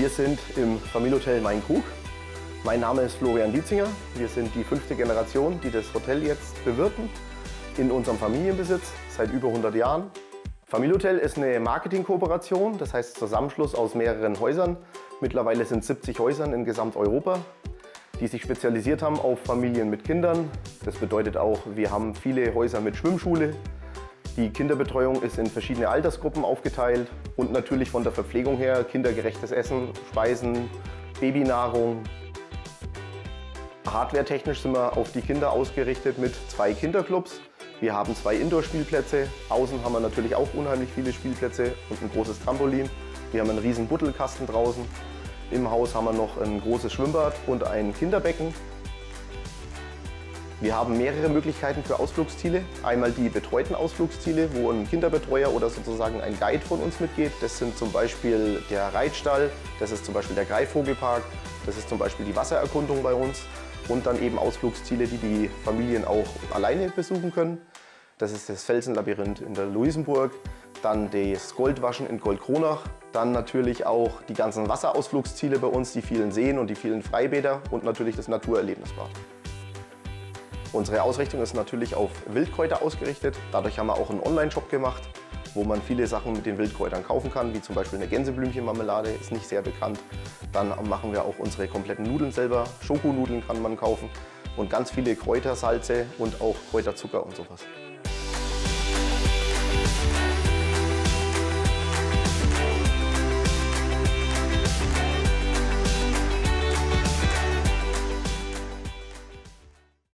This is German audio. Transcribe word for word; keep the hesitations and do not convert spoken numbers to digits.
Wir sind im Familienhotel Main-Krug. Mein Name ist Florian Dietzinger. Wir sind die fünfte Generation, die das Hotel jetzt bewirten, in unserem Familienbesitz seit über hundert Jahren. Familienhotel ist eine Marketingkooperation, das heißt Zusammenschluss aus mehreren Häusern. Mittlerweile sind es siebzig Häusern in Gesamteuropa, die sich spezialisiert haben auf Familien mit Kindern. Das bedeutet auch, wir haben viele Häuser mit Schwimmschule. Die Kinderbetreuung ist in verschiedene Altersgruppen aufgeteilt und natürlich von der Verpflegung her kindergerechtes Essen, Speisen, Babynahrung. Hardwaretechnisch sind wir auf die Kinder ausgerichtet mit zwei Kinderclubs. Wir haben zwei Indoor-Spielplätze. Außen haben wir natürlich auch unheimlich viele Spielplätze und ein großes Trampolin. Wir haben einen riesen Buttelkasten draußen. Im Haus haben wir noch ein großes Schwimmbad und ein Kinderbecken. Wir haben mehrere Möglichkeiten für Ausflugsziele. Einmal die betreuten Ausflugsziele, wo ein Kinderbetreuer oder sozusagen ein Guide von uns mitgeht. Das sind zum Beispiel der Reitstall, das ist zum Beispiel der Greifvogelpark, das ist zum Beispiel die Wassererkundung bei uns. Und dann eben Ausflugsziele, die die Familien auch alleine besuchen können. Das ist das Felsenlabyrinth in der Luisenburg, dann das Goldwaschen in Goldkronach, dann natürlich auch die ganzen Wasserausflugsziele bei uns, die vielen Seen und die vielen Freibäder und natürlich das Naturerlebnisbad. Unsere Ausrichtung ist natürlich auf Wildkräuter ausgerichtet. Dadurch haben wir auch einen Online-Shop gemacht, wo man viele Sachen mit den Wildkräutern kaufen kann, wie zum Beispiel eine Gänseblümchenmarmelade, ist nicht sehr bekannt. Dann machen wir auch unsere kompletten Nudeln selber. Schokonudeln kann man kaufen und ganz viele Kräutersalze und auch Kräuterzucker und sowas.